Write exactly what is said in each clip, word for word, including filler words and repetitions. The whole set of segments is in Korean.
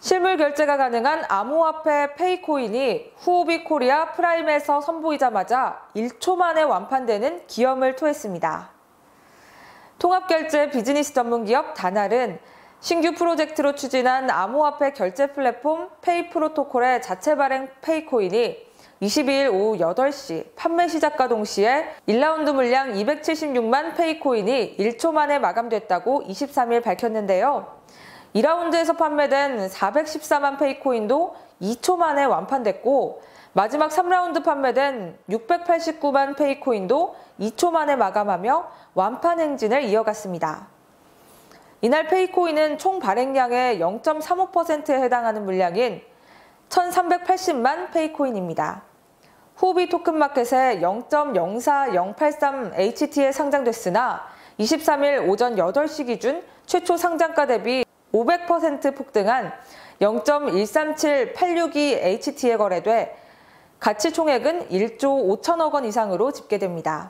실물 결제가 가능한 암호화폐 페이코인이 후오비 코리아 프라임에서 선보이자마자 일 초 만에 완판되는 기염을 토했습니다. 통합결제 비즈니스 전문기업 다날은 신규 프로젝트로 추진한 암호화폐 결제 플랫폼 페이프로토콜의 자체 발행 페이코인이 이십이일 오후 여덟 시 판매 시작과 동시에 일 라운드 물량 이백칠십육만 페이코인이 일 초 만에 마감됐다고 이십삼일 밝혔는데요. 이 라운드에서 판매된 사백십사만 페이코인도 이 초 만에 완판됐고 마지막 삼 라운드 판매된 육백팔십구만 페이코인도 이 초 만에 마감하며 완판 행진을 이어갔습니다. 이날 페이코인은 총 발행량의 영 점 삼오 퍼센트에 해당하는 물량인 천삼백팔십만 페이코인입니다. 후오비 토큰마켓에 영 점 영사영팔삼 에이치티에 상장됐으나 이십삼일 오전 여덟 시 기준 최초 상장가 대비 오백 퍼센트 폭등한 영 점 일삼칠팔육이 에이치티에 거래돼 가치 총액은 일조 오천억 원 이상으로 집계됩니다.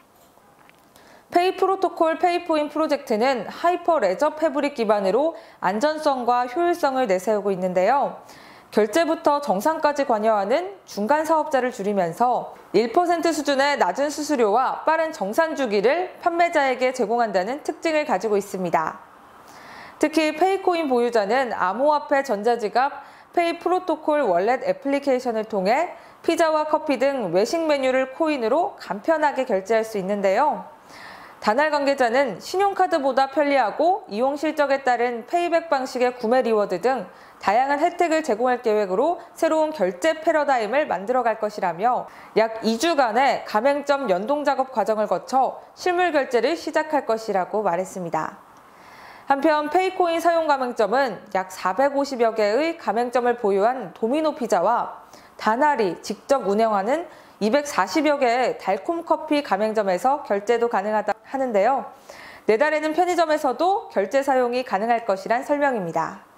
페이프로토콜 페이포인 프로젝트는 하이퍼 레저 패브릭 기반으로 안전성과 효율성을 내세우고 있는데요. 결제부터 정산까지 관여하는 중간 사업자를 줄이면서 일 퍼센트 수준의 낮은 수수료와 빠른 정산 주기를 판매자에게 제공한다는 특징을 가지고 있습니다. 특히 페이코인 보유자는 암호화폐 전자지갑 페이프로토콜 월렛 애플리케이션을 통해 피자와 커피 등 외식 메뉴를 코인으로 간편하게 결제할 수 있는데요. 다날 관계자는 신용카드보다 편리하고 이용 실적에 따른 페이백 방식의 구매 리워드 등 다양한 혜택을 제공할 계획으로 새로운 결제 패러다임을 만들어갈 것이라며 약 이 주간의 가맹점 연동 작업 과정을 거쳐 실물 결제를 시작할 것이라고 말했습니다. 한편 페이코인 사용 가맹점은 약 사백오십여 개의 가맹점을 보유한 도미노 피자와 다날이 직접 운영하는 이백사십여 개의 달콤 커피 가맹점에서 결제도 가능하다 하는데요. 내달에는 편의점에서도 결제 사용이 가능할 것이란 설명입니다.